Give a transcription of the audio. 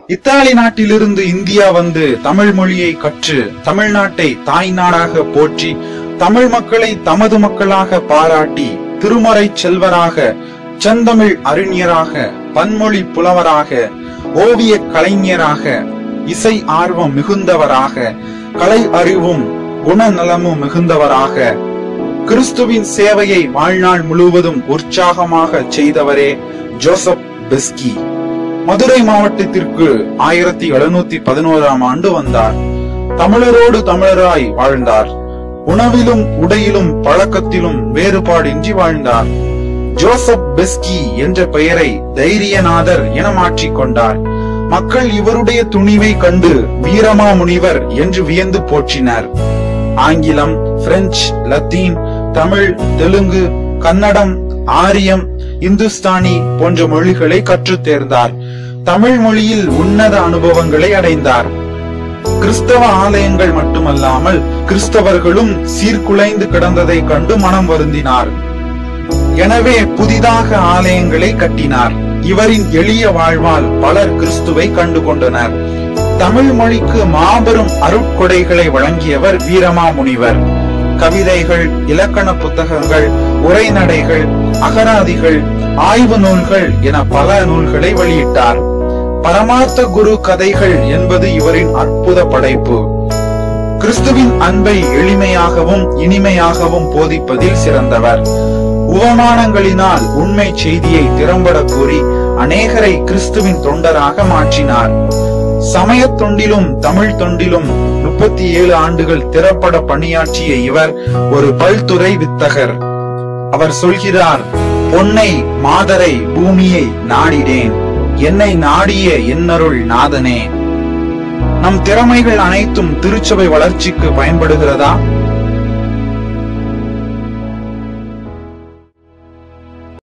Italy நாட்டிலிருந்து India வந்து தமிழ் மொழியை கற்று தமிழ்நாட்டை தாய் நாடாக போற்றி தமிழ் மக்களை தமது மக்களாக பாராட்டி திருமறை செல்வராக, செந்தமிழ் அறிஞராக, பன்மொழி புலவராக, ஓவிய கலைஞராக, இசை ஆர்வம் மிகுந்தவராக, கலை அறிவும் குணநலமும் மிகுந்தவராக, கிறிஸ்துவின் சேவையை வாழ்நாள் முழுவதும் உற்சாகமாக செய்தவரே ஜோசப் பெஸ்கி. மதுரை மாவட்டத்திற்கு 1711 ஆண்டு வந்தார். தமிழரோடு தமிழராய் வாழ்ந்தார். உணவிலும் உடையிலும் பழக்கத்திலும் வேறுபாடின்றி வாழ்ந்தார். ஜோசப் பெஸ்கி என்ற பெயரை தைரியநாதர் என மாற்றிக்கொண்டார். மக்கள் இவருடைய துணிவை கண்டு வீரமா முனிவர் என்று வியந்து போற்றினர். ஆங்கிலம், பிரெஞ்சு, லத்தீன், தமிழ், தெலுங்கு, கன்னடம், ஆரியம், இந்துஸ்தானி போன்ற மொழிகளை கற்றுத் தேர்ந்தார். தமிழ் மொழியில் உன்னத அனுபவங்களை அடைந்தார். கிறிஸ்தவ ஆலயங்கள் மட்டுமல்லாமல் கிறிஸ்தவர்களும் சீர்குலைந்து கிடந்ததை கண்டு மனம் வருந்தினார். எனவே புதிதாக ஆலயங்களை கட்டினார். இவரின் எளிய வாழ்வால் பலர் கிறிஸ்துவை கண்டு கொண்டனர். தமிழ் மொழிக்கு மாபெரும் அருட்கொடைகளை வழங்கியவர் வீரமா முனிவர். கவிதைகள், இலக்கண புத்தகங்கள், உரைநடைகள், அகராதிகள், ஆய்வு நூல்கள் என பல நூல்களை வெளியிட்டார். பரமார்த்த குரு கதைகள் என்பது இவரின் அற்புத படைப்பு. கிறிஸ்துவின் அன்பை எளிமையாகவும் இனிமையாகவும் போதிப்பதில் சிறந்தவர். உவமானங்களினால் உண்மை செய்தியை திறம்பட கூறி அநேகரை கிறிஸ்துவின் தொண்டராக மாற்றினார். சமய தொண்டிலும் தமிழ் தொண்டிலும் 37 ஆண்டுகள் திறப்பட பணியாற்றிய இவர் ஒரு பல்துறை வித்தகர். அவர் சொல்கிறார், பொன்னை மாதரை பூமியை நாடினேன், என்னை நாடிய என்னருள் நாதனே. நம் திறமைகள் அனைத்தும் திருச்சபை வளர்ச்சிக்கு பயன்படுகிறதா?